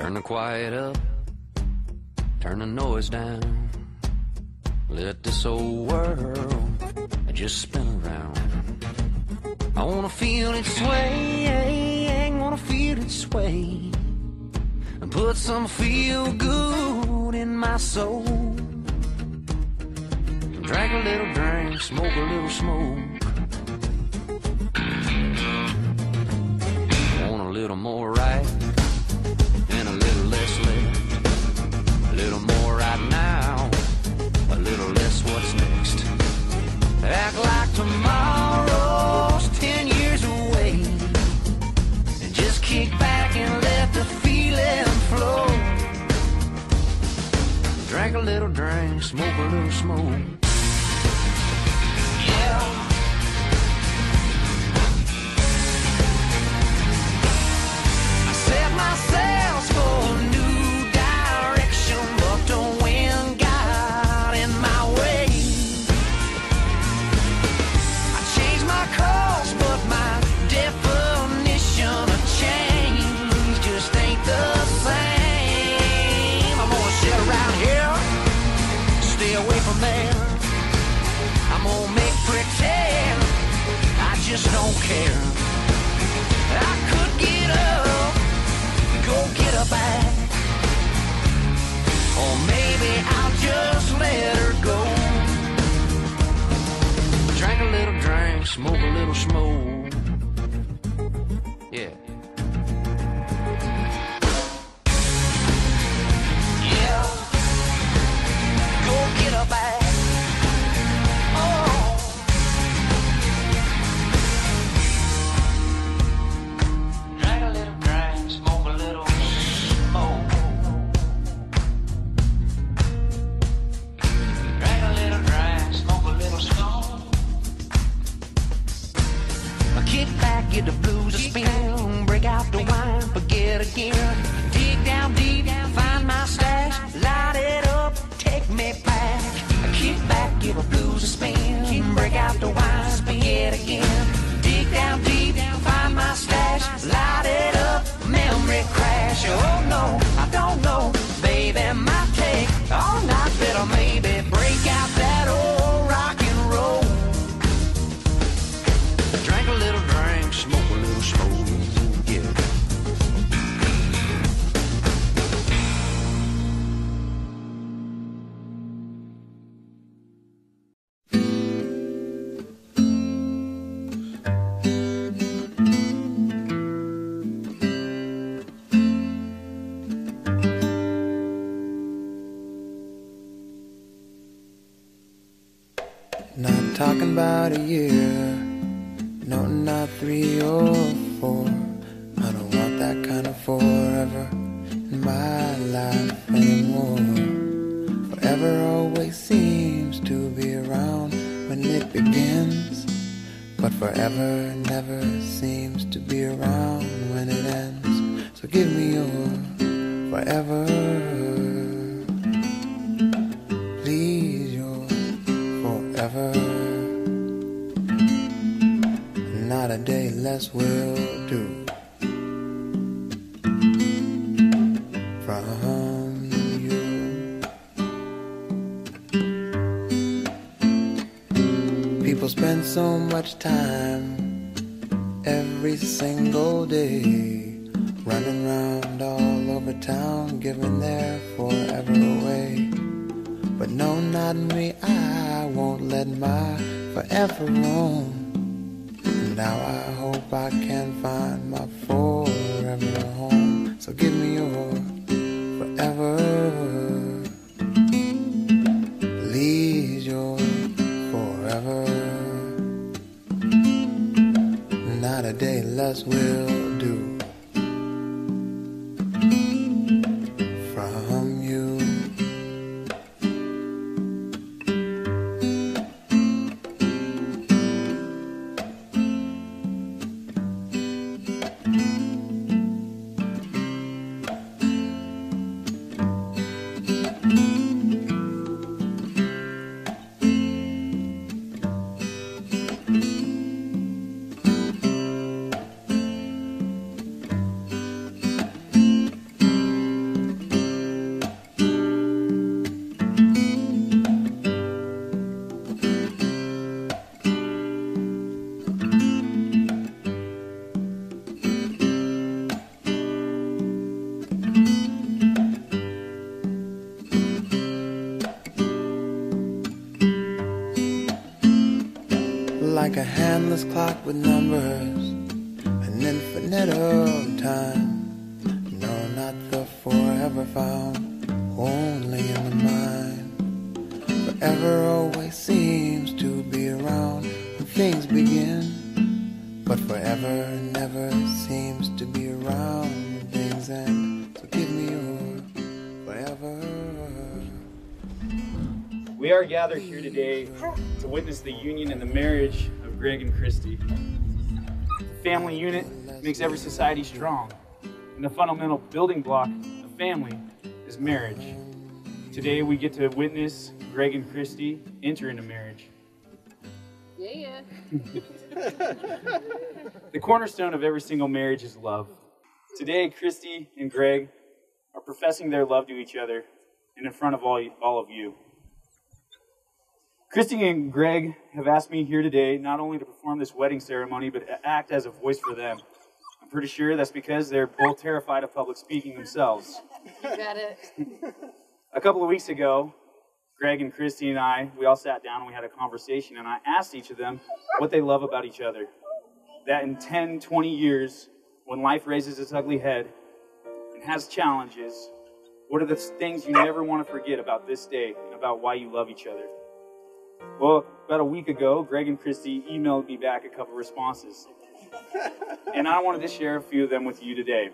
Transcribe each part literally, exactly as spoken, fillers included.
Turn the quiet up, turn the noise down. Let this old world just spin around. I wanna feel it sway, wanna feel it sway, and put some feel good in my soul. Drink a little drink, smoke a little smoke. Want a little more right and a little less left. A little more right now, a little less what's next. Act like tomorrow's ten years away, and just kick back and let the feeling flow. Drink a little drink, smoke a little smoke. Sails for a new direction, but the wind got in my way. I changed my course, but my definition of change just ain't the same. I'm gonna sit around here, stay away from there. I'm gonna make pretend I just don't care. I could get up, go get her back, or maybe I'll just let her go. Drink a little drink, smoke a little smoke. Yeah. Yeah. Go get her back. Oh. Drink a little drink, smoke a little smoke. Drink a little drink, smoke a little smoke. Kick back, get the blues a spin, break out the wine, forget again. Dig down deep, find my stash, light it up, take me back. Kick back, give the blues a spin, break out the wine, forget again. Dig down deep, find my stash, light it up, memory crash. Oh no, I don't know, baby, might take all night, better maybe break out that old rock and roll. Drink a little drink, smoke a little smoke, yeah. Not talking about a year, no, not three or four. I don't want that kind of forever in my life anymore. Forever always seems to be around when it begins, but forever never seems to be around when it ends. So give me your forever, please, your forever. Not a day less will do. From you, people spend so much time every single day running around all over town, giving their forever away. But no, not me, I won't let my forever roam. Now I hope I can find my forever home. So give me your forever, please, your forever. Not a day less will do. From you, like a handless clock with numbers, an infinite of time. No, not the forever found, only in the mind. Forever always seems to be around when things begin, but forever never seems to be around when things end. So give me your forever. We are gathered here today to witness the union and the marriage of Greg and Christy. The family unit makes every society strong, and the fundamental building block of family is marriage. Today we get to witness Greg and Christy enter into marriage. Yeah. The cornerstone of every single marriage is love. Today, Christy and Greg are professing their love to each other and in front of all, all of you. Christy and Greg have asked me here today not only to perform this wedding ceremony, but to act as a voice for them. I'm pretty sure that's because they're both terrified of public speaking themselves. You got it. A couple of weeks ago, Greg and Christy and I, we all sat down and we had a conversation, and I asked each of them what they love about each other. That in ten, twenty years, when life raises its ugly head and has challenges, what are the things you never want to forget about this day and about why you love each other? Well, about a week ago, Greg and Christy emailed me back a couple responses. And I wanted to share a few of them with you today.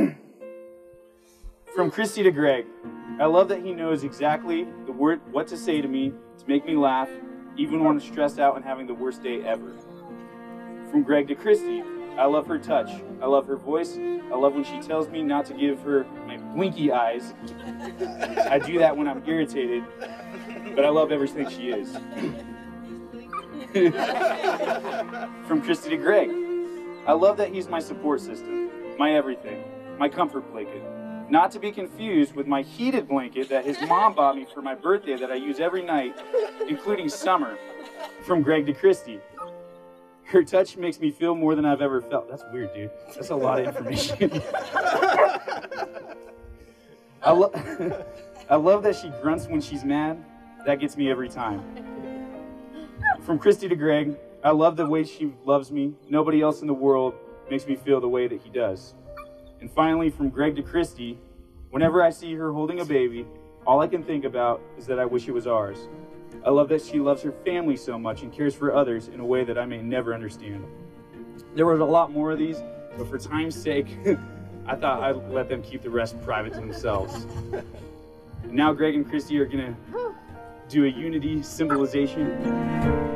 From Christy to Greg, I love that he knows exactly the word, what to say to me to make me laugh, even when I'm stressed out and having the worst day ever. From Greg to Christy, I love her touch. I love her voice. I love when she tells me not to give her my blinky eyes. I do that when I'm irritated, but I love everything she is. From Christy to Greg, I love that he's my support system, my everything, my comfort blanket. Not to be confused with my heated blanket that his mom bought me for my birthday that I use every night, including summer. From Greg to Christy, her touch makes me feel more than I've ever felt. That's weird, dude. That's a lot of information. I, lo I love that she grunts when she's mad. That gets me every time. From Christy to Greg, I love the way she loves me. Nobody else in the world makes me feel the way that he does. And finally, from Greg to Christy, whenever I see her holding a baby, all I can think about is that I wish it was ours. I love that she loves her family so much and cares for others in a way that I may never understand. There were a lot more of these, but for time's sake, I thought I'd let them keep the rest private to themselves. And now Greg and Christy are gonna do a unity symbolization.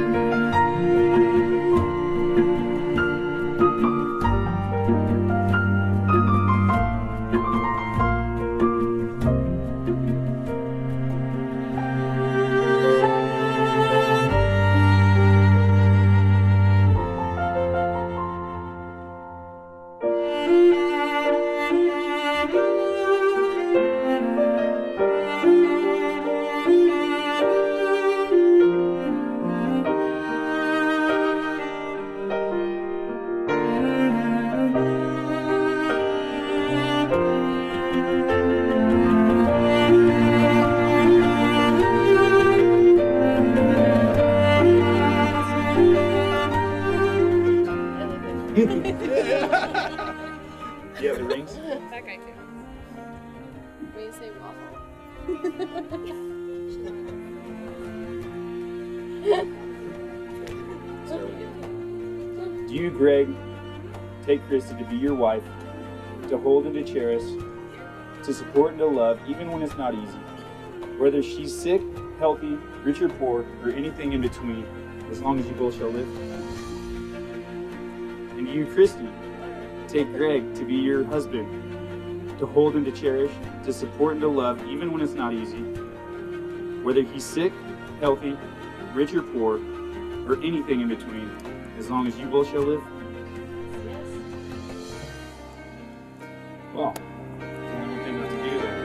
Do you have the rings? That guy too. When you say waffle. Do you, Greg, take Christy to be your wife, to hold and to cherish, to support and to love, even when it's not easy? Whether she's sick, healthy, rich or poor, or anything in between, as long as you both shall live? And you, Christy, take Greg to be your husband, to hold and to cherish, to support and to love, even when it's not easy. Whether he's sick, healthy, rich or poor, or anything in between, as long as you both shall live? Well, there's only one thing left to do there.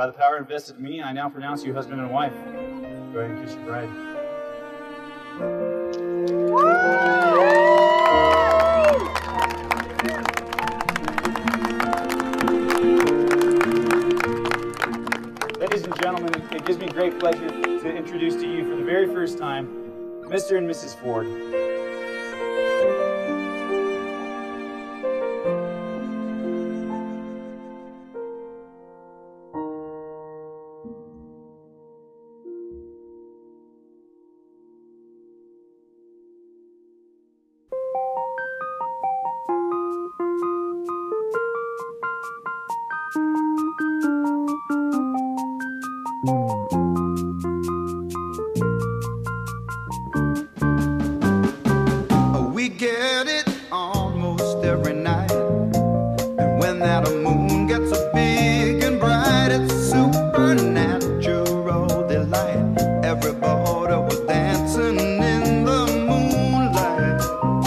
By the power invested in me, I now pronounce you husband and wife. Go ahead and kiss your bride. Ladies and gentlemen, it gives me great pleasure to introduce to you for the very first time, Mister and Missus Ford. We get it almost every night, and when that moon gets so big and bright, it's supernatural delight. Everybody was dancing in the moonlight.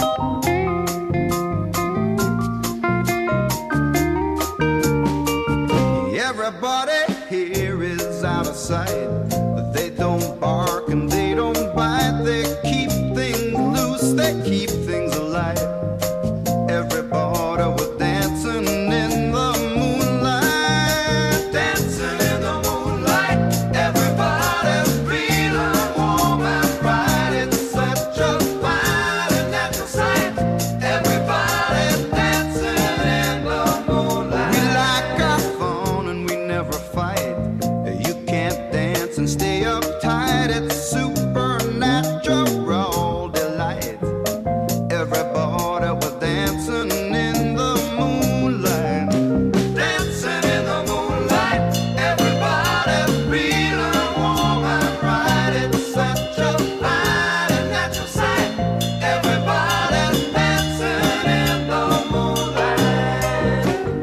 Everybody here is out of sight, but they don't bark and they don't bite. They keep things loose, they keep things alive. Everybody was dancing in the moonlight, dancing in the moonlight. Everybody's feeling warm and bright. It's such a fine and natural sight. Everybody's dancing in the moonlight. We like our fun and we never fight. You can't dance and stay uptight. It's supernatural delight. Everybody was dancing in the moonlight, dancing in the moonlight. Everybody's feeling warm and bright. It's such a fine and natural sight. Everybody's dancing in the moonlight.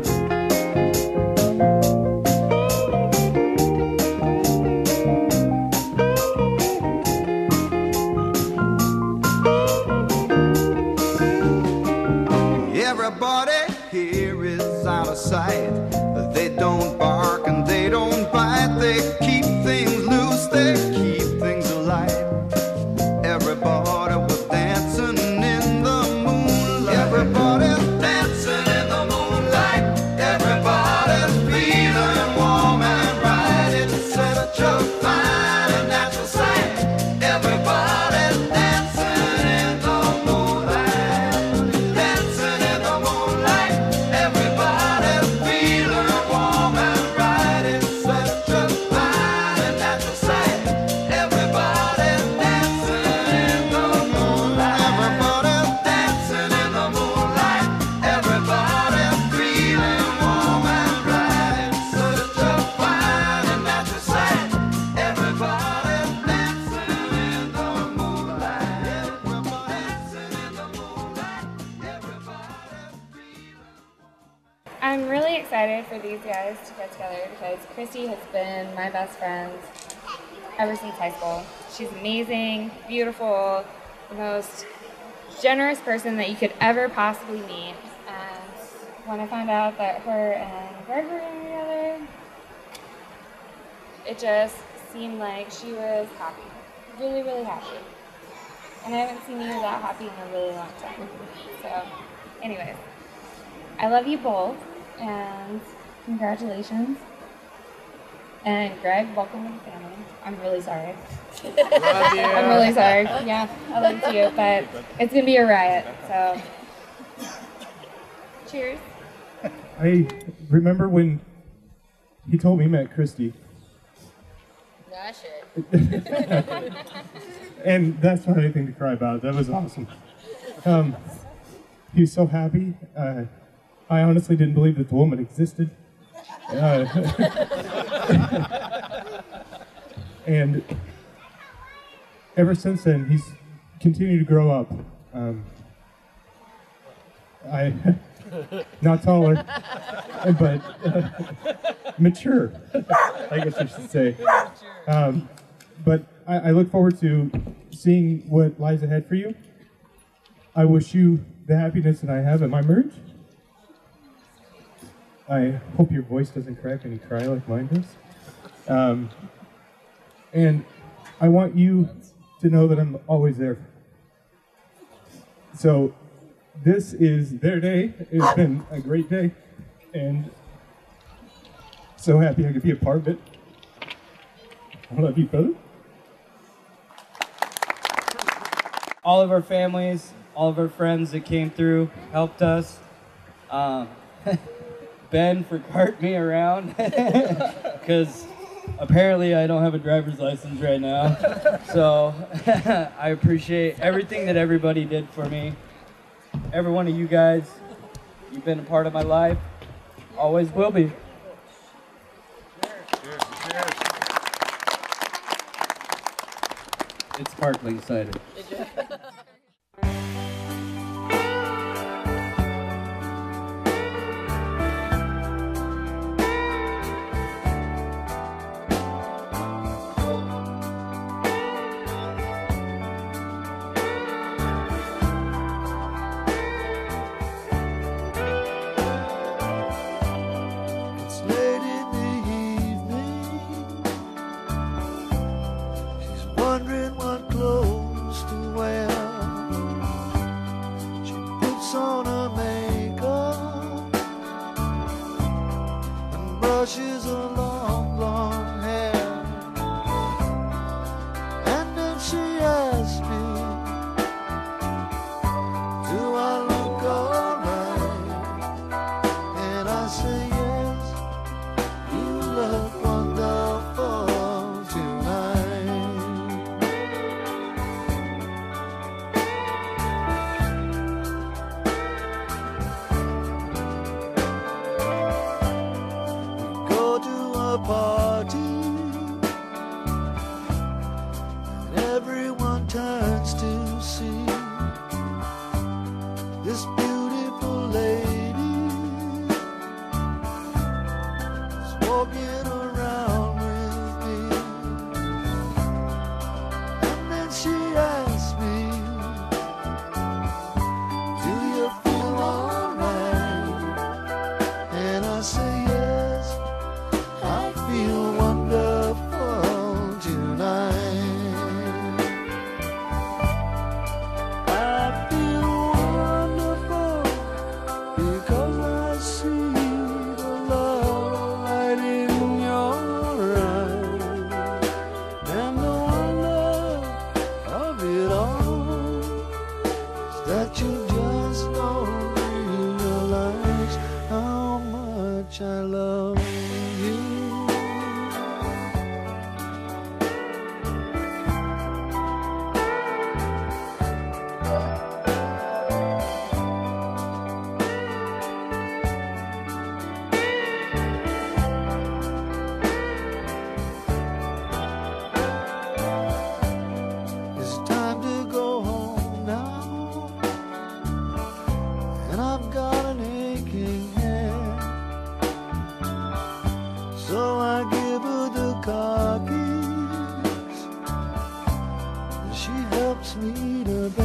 Everybody here is out of sight, but they don't bark and they don't bite. They keep things loose, they keep things alive. Everybody was dancing in the moonlight. Everybody's dancing in the moonlight. Everybody's feeling warm and bright. It's such a fine and natural sight. Everybody's dancing in the moonlight, dancing in the moonlight. Everybody's feeling warm and bright. It's such a fine and natural sight. Everybody's dancing in the moonlight. Everybody's dancing in the moonlight. Everybody's feeling warm and bright. It's such a fine and natural sight. Everybody's dancing in the moonlight. Everybody's dancing in the moonlight. Everybody's feeling. I'm really excited for these guys to get together because Christy has been my best friend ever since high school. She's amazing, beautiful, the most generous person that you could ever possibly meet. And when I found out that her and Greg were getting together, it just seemed like she was happy, really, really happy. And I haven't seen you that happy in a really long time. So, anyways, I love you both, and congratulations. And Greg, welcome to the family. I'm really sorry. Love you. I'm really sorry. Yeah, I love you too, but it's gonna be a riot, so. Cheers. I remember when he told me he met Christy. Nah, shit. And that's not anything to cry about. That was awesome. Um, he was so happy. Uh, I honestly didn't believe that the woman existed. Uh, and ever since then, he's continued to grow up. Um, I, not taller, but uh, mature, I guess I should say. Um, but I, I look forward to seeing what lies ahead for you. I wish you the happiness that I have at my merge. I hope your voice doesn't crack and you cry like mine does. Um, and I want you to know that I'm always there. So this is their day. It's been a great day, and so happy I could be a part of it. I love you, brother. All of our families, all of our friends that came through, helped us. Um, Ben for carting me around, because apparently I don't have a driver's license right now. So I appreciate everything that everybody did for me. Every one of you guys, you've been a part of my life, always will be. Cheers. Cheers. It's sparkling cider. It's late in the evening. She's wondering what clothes to wear. She puts on her makeup and brushes her long blonde hair. And then she asks me, do I look alright? And I say yes, you look wonderful tonight. We go to a party and everyone turns to see this beautiful lady is walking around with me. And then she asks me, do you feel alright? And I say yes, I feel wonderful tonight. I feel wonderful because I see the love light in your eyes. And the wonder of it all is that you just don't realize how much I love you. It's time to go home now, and I've got an aching head. So I give her the car keys, and she helps me to bed.